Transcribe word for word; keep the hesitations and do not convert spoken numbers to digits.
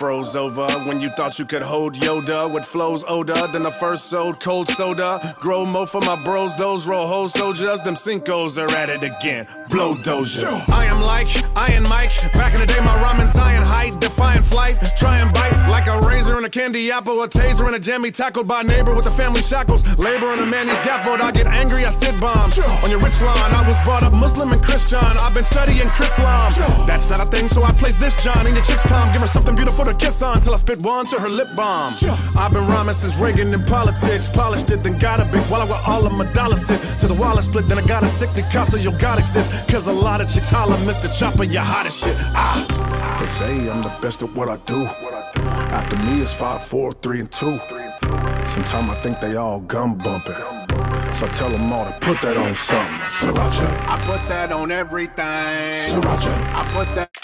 froze over when you thought you could hold Yoda with flows older than the first sold cold soda. Grow mo for my bros, those roll hole soldiers. Them Cincos are at it again. Blow Doja. I am like Iron Mike. Back in the day, my ramen's iron height. Defiant flight. Try and bite like a razor and a candy apple. A taser and a jammy tackled by a neighbor with the family shackles. Labor on a man needs scaffold. I get angry, I sit bombs. On your rich line, I was brought up Muslim and Christian. I've been studying Chrislam. That's not a thing, so I place this John in your chick's palm. Give her something beautiful to kiss on till I spit one to her lip balm. I've been rhyming since Reagan in politics. Polished it, then got a big wallet with all of my dollars sit. To the wallet split, then I got a sick Picasso, you God exists. Cause a lot of chicks holler, Mister Chopper, you hot as shit. Ah, they say I'm the best at what I do. After me it's five, four, three, and two. Sometimes I think they all gum bumping. So I tell them all to put that on something. Sriracha. I put that on everything. Sriracha. I put that